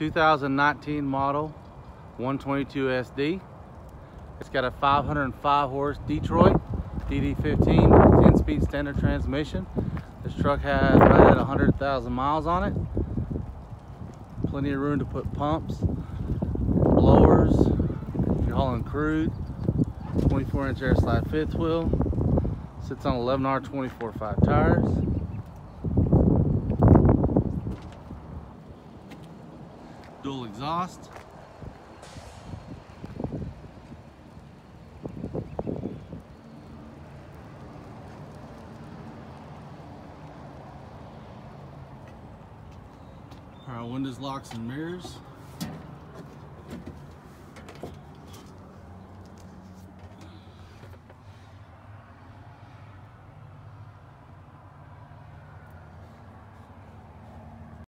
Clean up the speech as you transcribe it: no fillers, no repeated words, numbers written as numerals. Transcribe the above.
2019 model 122 SD. It's got a 505 horse Detroit DD15 with 10-speed standard transmission. This truck has right at 100,000 miles on it. Plenty of room to put pumps, blowers, if you're hauling crude. 24-inch air slide fifth wheel. Sits on 11R 24/5 tires. Dual exhaust. Power windows, locks, and mirrors.